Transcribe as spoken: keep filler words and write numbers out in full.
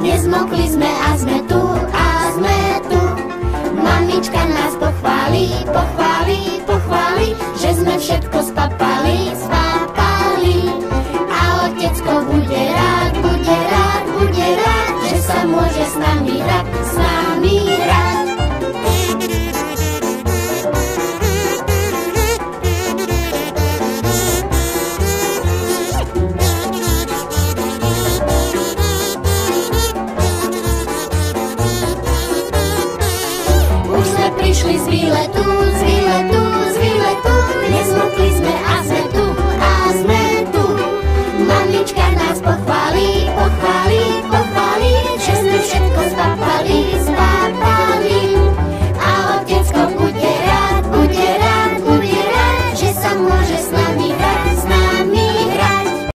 Nezmokli sme a sme tu, a sme tu. Mamička nás pochváli, pochváli, pochváli, že sme všetko spapali.